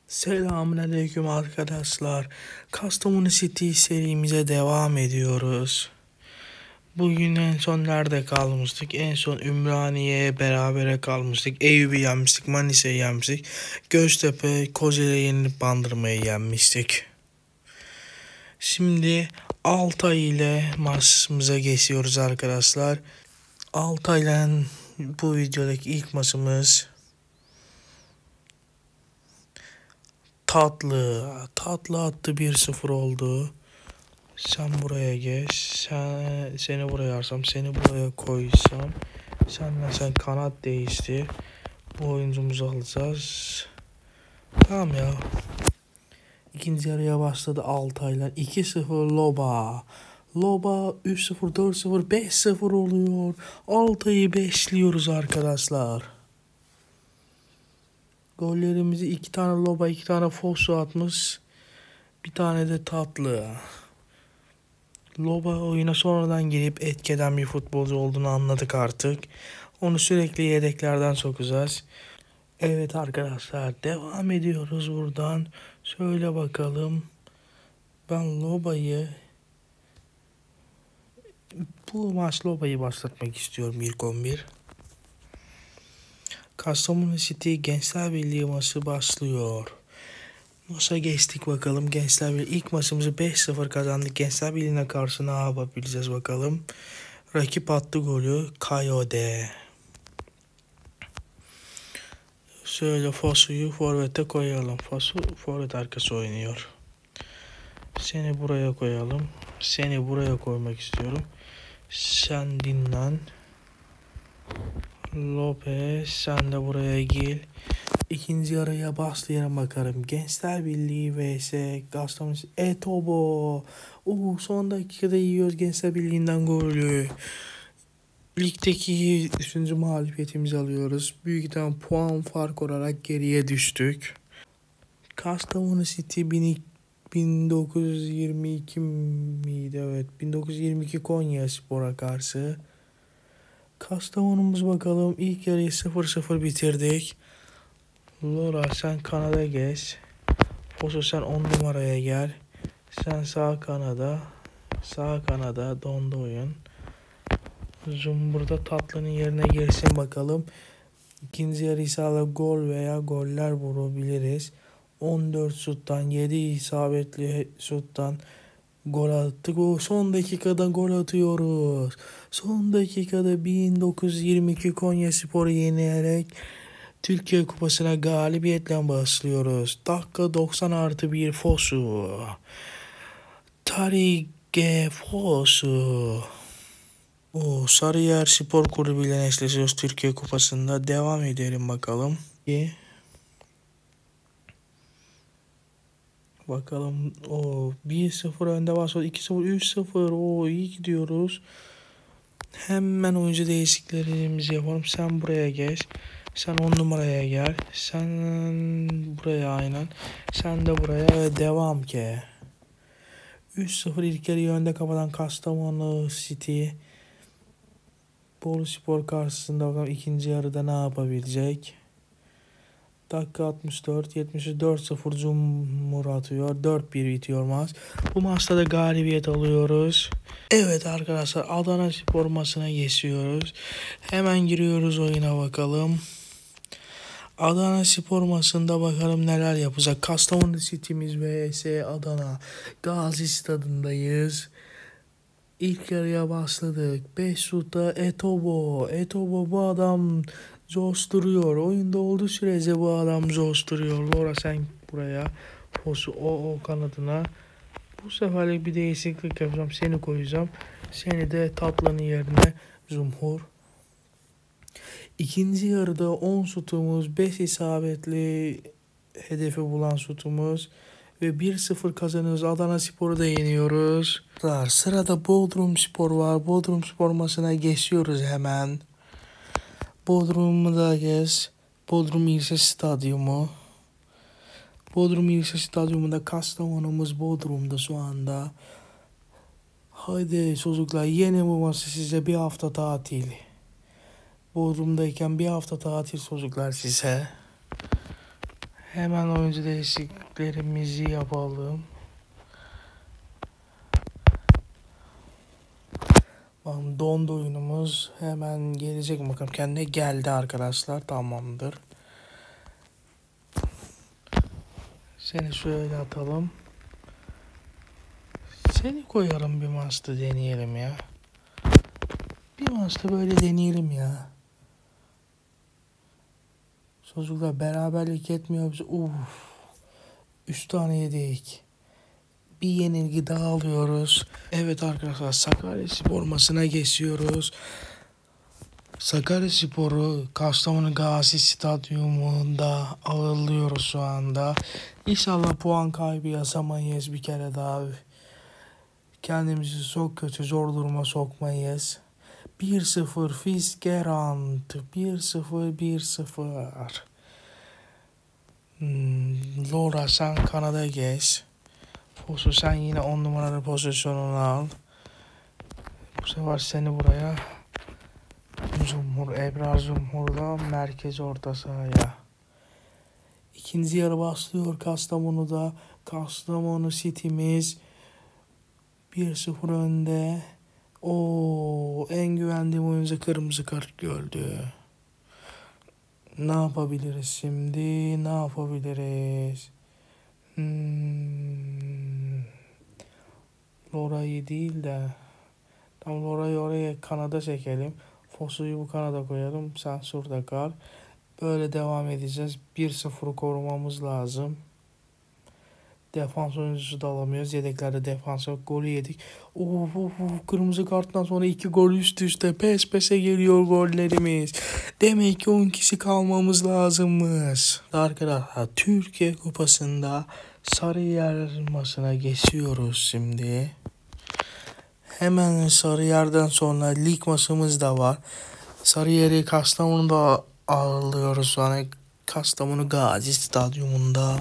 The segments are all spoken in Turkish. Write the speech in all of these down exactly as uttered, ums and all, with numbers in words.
Selamünaleyküm arkadaşlar. Kastamonu City serimize devam ediyoruz. Bugün en son nerede kalmıştık? En son Ümraniye'ye berabere kalmıştık. Eyüp'ü yenmiştik, Manisa'yı yenmiştik. Göztepe, Kocaeli'ye yenilip Bandırma'yı yenmiştik. Şimdi Altay ile maçımıza geçiyoruz arkadaşlar. Altay'la bu videodaki ilk maçımız Tatlı. Tatlı attı, bir sıfır oldu. Sen buraya geç. Sen, seni buraya arsam. Seni buraya koysam. Senle sen kanat değişti. Bu oyuncumuzu alacağız. Tamam ya. İkinci yarıya başladı Altay'la. iki sıfır Loba. Loba üç sıfır, dört sıfır, beş sıfır oluyor. Altay'ı beşliyoruz arkadaşlar. Gollerimizi iki tane Loba, iki tane Fosu atmış. Bir tane de Tatlı. Loba oyuna sonradan girip etkeden bir futbolcu olduğunu anladık artık. Onu sürekli yedeklerden sokacağız. Evet arkadaşlar, devam ediyoruz buradan. Şöyle bakalım. Ben Loba'yı bu maç Loba'yı başlatmak istiyorum ilk on bir. Kastamonu City Gençler Birliği maçı başlıyor. Maça geçtik bakalım. Gençler Birliği ilk maçımızı beş sıfır kazandık. Gençler Birliği'ne karşı ne yapabileceğiz bakalım. Rakip attı golü. Kayode. Şöyle Fosu'yu forvete koyalım. Fosu forvet arkası oynuyor. Seni buraya koyalım. Seni buraya koymak istiyorum. Sen dinlen. Lopez sen de buraya gel. İkinci yarıya başlayalım bakalım. Gençler Birliği vs Kastamonu Etobo. Oo, son dakikada yiyoruz Gençler Birliği'nden golü. Ligdeki üçüncü mağlubiyetimizi alıyoruz. Büyük ihtimalle puan fark olarak geriye düştük. Kastamonu City bin dokuz yüz yirmi iki miydi? Evet. bin dokuz yüz yirmi iki Konyaspor'a karşı. Kastamonu'muz bakalım. İlk yarıyı sıfır sıfır bitirdik. Lora sen kanada geç. Fosu sen on numaraya gel. Sen sağ kanada. Sağ kanada dondu oyun. Zumbur'da Tatlı'nın yerine girsin bakalım. İkinci yarı ise gol veya goller vurabiliriz. on dört şuttan yedi isabetli şuttan gol attık. O son dakikada gol atıyoruz. Son dakikada bin dokuz yüz yirmi iki Konyaspor'u yenileyerek Türkiye Kupası'na galibiyetle başlıyoruz. Dakika doksan artı bir Fosu. Tarige Fosu. O Sarıyer Spor Kulübü ile eşleşiyoruz Türkiye Kupası'nda. Devam edelim bakalım. Bakalım o bir sıfır önde başladı. iki sıfır, üç sıfır. O iyi gidiyoruz. Hemen oyuncu değişikliklerimizi yapalım. Sen buraya geç. Sen on numaraya gel. Sen buraya aynen. Sen de buraya devam ki. üç sıfır ilk yarıyı önde kapatan Kastamonu City. Boluspor karşısında bakalım ikinci yarıda ne yapabilecek. Dakika altmış dört, yetmiş dört sıfır Cumhur atıyor. dört bir bitiyor maç. Bu maçta da galibiyet alıyoruz. Evet arkadaşlar, Adana Spor maçına geçiyoruz. Hemen giriyoruz oyuna bakalım. Adana Spor maçında bakalım neler yapacak. Kastamonu City'miz vs Adana Gazi Stadındayız. İlk yarıya başladık. beş şutta Etobo. Etobo bu adam coşturuyor. Oyunda olduğu sürece bu adam coşturuyor. Lora sen buraya. Fosu o, o kanadına. Bu seferlik bir değişiklik yapacağım. Seni koyacağım. Seni de Tatlı'nın yerine Zumhur. İkinci yarıda on şutumuz, beş isabetli hedefi bulan şutumuz ve bir sıfır kazanıyoruz. Adana Spor'u da yeniyoruz. Sırada Bodrum Spor var. Bodrum Spor maçına geçiyoruz hemen. Bodrum'u da geç. Bodrum İlçe Stadyumu. Bodrum İlçe Stadyumu'nda Kastamonumuz Bodrum'da şu anda. Haydi çocuklar, yeni bu maçı size bir hafta tatil. Bodrum'dayken bir hafta tatil çocuklar size. Hemen oyuncu değişikliklerimizi yapalım. Bakalım dondu oyunumuz. Hemen gelecek mi bakalım. Kendine geldi arkadaşlar. Tamamdır. Seni şöyle atalım. Seni koyarım bir maçta deneyelim ya. Bir maçta böyle deneyelim ya. Çocuklar beraberlik yetmiyor bize. Uf. Üç tane yedik. Bir yenilgi daha alıyoruz. Evet arkadaşlar, Sakaryaspor maçına geçiyoruz. Sakaryaspor'u Kastamonu Gazi Stadyumunda ağırlıyoruz şu anda. İnşallah puan kaybı yasamayız bir kere daha. Kendimizi çok kötü zor duruma sokmayız. bir sıfır Fitzgerald. bir sıfır bir sıfır. Hmm, Laura sen kanada geç. Fosu sen yine on numaralı pozisyonunu al. Bu sefer seni buraya. Zumhur, Ebrar Zumhur'da merkez orta sahaya. İkinci yarı başlıyor Kastamonu'da. Kastamonu City'miz bir sıfır önde. O en güvendiğim oyuncu kırmızı kart gördü. Ne yapabiliriz şimdi? Ne yapabiliriz? Hmm. Lora'yı değil de tam Lora'yı oraya kanada çekelim. Fosu'yu bu kanada koyalım. Sen şurada kal. Böyle devam edeceğiz. bir sıfır korumamız lazım. Defans oyuncusu da alamıyoruz. Yedeklerde defans yok. Golü yedik. Uf, uf, uf. Kırmızı karttan sonra iki gol üst üste. Pes pese geliyor gollerimiz. Demek ki on kişi kalmamız lazımmış. Arkadaşlar Türkiye Kupası'nda Sarıyer maçına geçiyoruz şimdi. Hemen Sarıyer'den sonra lig maçımız da var. Sarıyer'i Kastamonu'da ağırlıyoruz şu an. Kastamonu Gazi Stadyumunda.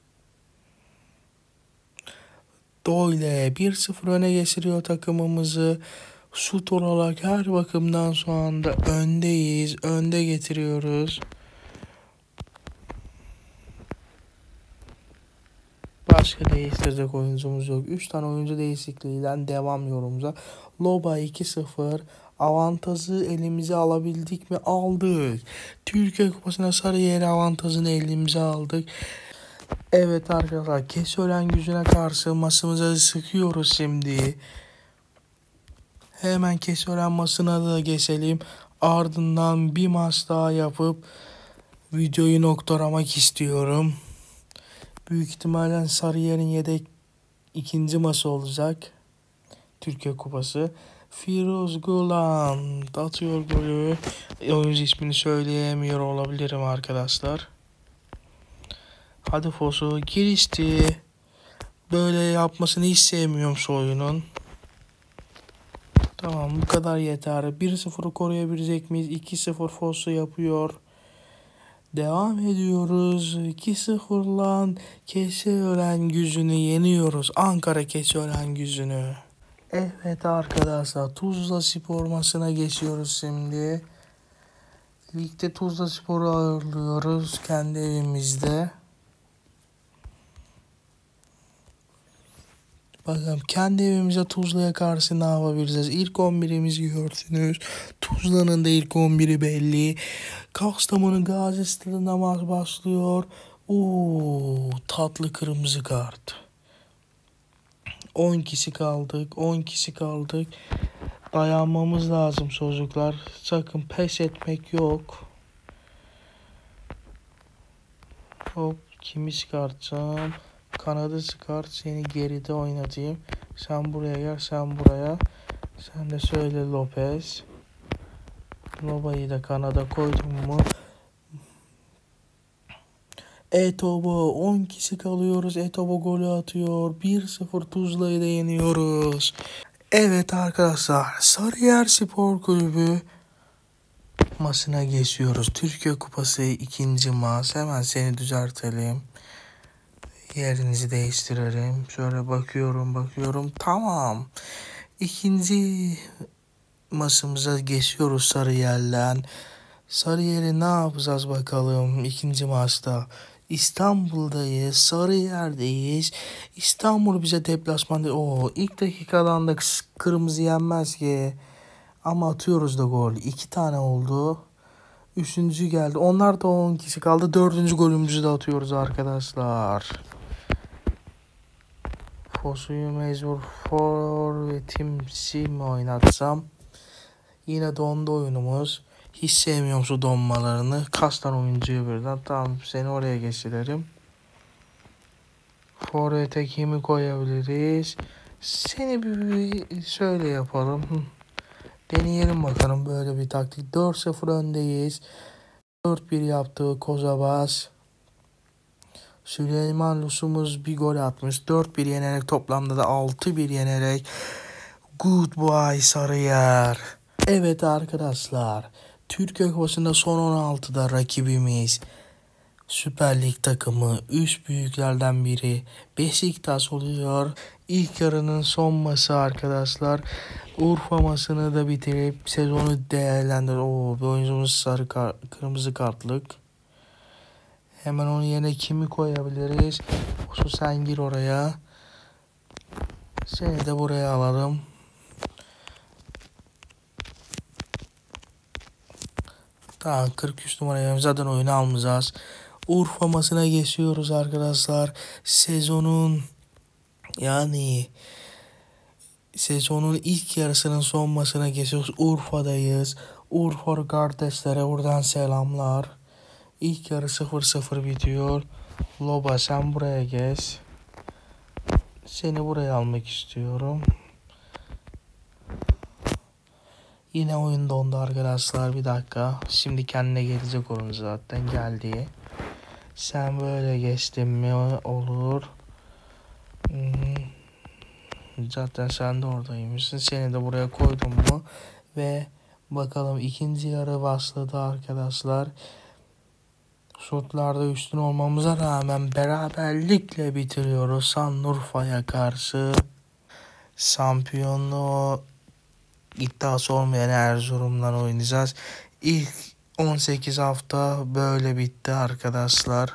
Doyle bir sıfır öne geçiriyor takımımızı. Şut olarak her bakımdan şu anda öndeyiz. Önde getiriyoruz. Başka değiştirecek oyuncumuz yok. üç tane oyuncu değişikliğiyle devam yorumumuza. Loba iki sıfır. Avantajı elimize alabildik mi? Aldık. Türkiye Kupası'na Sarıyer avantajını elimize aldık. Evet arkadaşlar, Kesolen gücüne karşı maçımıza sıkıyoruz şimdi. Hemen Kesolen maçına da geçelim. Ardından bir maç daha yapıp videoyu noktalamak istiyorum. Büyük ihtimalle Sarıyer'in yedek ikinci maçı olacak. Türkiye Kupası. Firuz Gulan atıyor golü. Oyuncu ismini söyleyemiyor olabilirim arkadaşlar. Hadi Fosu girişti. Böyle yapmasını hiç sevmiyorum şu oyunun. Tamam, bu kadar yeter. bir sıfırı koruyabilecek miyiz? iki sıfır Fosu yapıyor. Devam ediyoruz. iki sıfırla Keseören gücünü yeniyoruz. Ankara Keseören gücünü. Evet arkadaşlar, Tuzlaspor maçına geçiyoruz şimdi. Ligde Tuzlaspor'u ağırlıyoruz kendi evimizde. Bakalım kendi evimize Tuzla'ya karşı ne yapabileceğiz? İlk on birimizi gördünüz. Tuzla'nın da ilk on biri belli. Kastamonu Gazi Stadı'nda maç başlıyor. Oo, tatlı kırmızı kart. on kişi kaldık. on kişi kaldık. Dayanmamız lazım çocuklar. Sakın pes etmek yok. Hop, kimi çıkartacağım? Kanadı çıkart, seni geride oynatayım. Sen buraya gel, sen buraya. Sen de söyle Lopez. Loba'yı da kanada koydum mu? Etobo, on kişi kalıyoruz. Etobo golü atıyor. bir sıfır Tuzla'yı da yeniyoruz. Evet arkadaşlar, Sarıyer Spor Kulübü maçına geçiyoruz. Türkiye Kupası ikinci maç. Hemen seni düzeltelim. Yerinizi değiştirelim. Şöyle bakıyorum bakıyorum. Tamam. İkinci maçımıza geçiyoruz Sarıyer'le. Sarıyer'i ne yapacağız bakalım ikinci maçta. İstanbul'dayız. Sarıyer'deyiz. İstanbul bize deplasman değil. Oo, ilk dakikadan da kırmızı yenmez ki. Ama atıyoruz da gol. İki tane oldu. Üçüncü geldi. Onlar da on kişi kaldı. Dördüncü golümüzü de atıyoruz arkadaşlar. Fosu'yu mecbur forvetimsi mi oynatsam? Yine dondu oyunumuz. Hiç sevmiyorum şu donmalarını. Kastan oyuncuyu birden. Tamam, seni oraya geçirelim. Forvet'e kimi koyabiliriz? Seni bir, bir şöyle yapalım. Deneyelim bakalım böyle bir taktik. dört sıfır öndeyiz. dört bir yaptı Kozabas. Süleyman Lusumuz bir gol atmış. dört bir yenerek, toplamda da altı bir yenerek Goodbye Sarıyer. Evet arkadaşlar, Türkiye Kupası'nda son on altıda rakibimiz Süper Lig takımı, üç büyüklerden biri Beşiktaş oluyor. İlk yarının son maçı arkadaşlar. Urfa maçını da bitirip sezonu değerlendir. Oo, bir oyuncumuz sarı kar kırmızı kartlık. Hemen onun yerine kimi koyabiliriz? Sen gir oraya. Seni de buraya alalım. Tamam, kırk üç numaraya zaten oyunu almayacağız. Urfa maçına geçiyoruz arkadaşlar. Sezonun yani sezonun ilk yarısının son maçına geçiyoruz. Urfa'dayız. Urfa kardeşlere buradan selamlar. İlk yarı sıfır sıfır bitiyor. Loba sen buraya geç. Seni buraya almak istiyorum. Yine oyun dondu arkadaşlar, bir dakika. Şimdi kendine gelecek oyun zaten geldi. Sen böyle geçtin mi olur. Hmm. Zaten sen de oradaymışsın. Seni de buraya koydum mu? Ve bakalım ikinci yarı başladı arkadaşlar. Şutlarda üstün olmamıza rağmen beraberlikle bitiriyoruz Şanlıurfa'ya karşı. Şampiyonluğu iddiası olmayan Erzurum'dan oynayacağız. İlk on sekiz hafta böyle bitti arkadaşlar.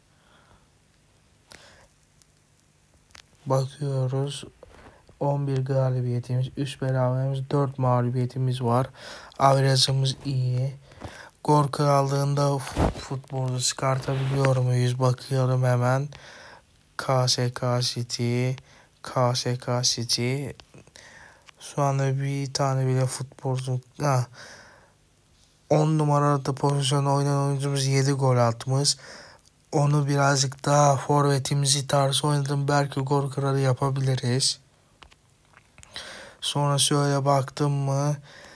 Bakıyoruz. on bir galibiyetimiz, üç beraberimiz, dört mağlubiyetimiz var. Averajımız iyi. Gol krallığında futbolu çıkartabiliyor muyuz? Bakıyorum hemen. K S K City, K S K City. Şu anda bir tane bile futbolcu, ha, on numarada pozisyonda oynayan oyuncumuz yedi gol atmış. Onu birazcık daha forvetimizi tarz oynadım. Belki gol kralı yapabiliriz. Sonra şöyle baktım mı,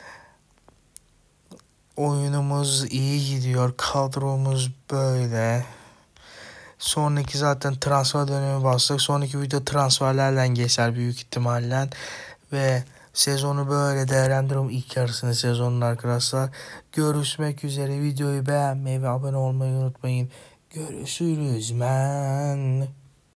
oyunumuz iyi gidiyor. Kadromuz böyle. Sonraki zaten transfer dönemi başlayacak. Sonraki video transferlerle geçer büyük ihtimalle. Ve sezonu böyle değerlendiriyorum, ilk yarısını sezonun arkadaşlar. Görüşmek üzere. Videoyu beğenmeyi ve abone olmayı unutmayın. Görüşürüz men.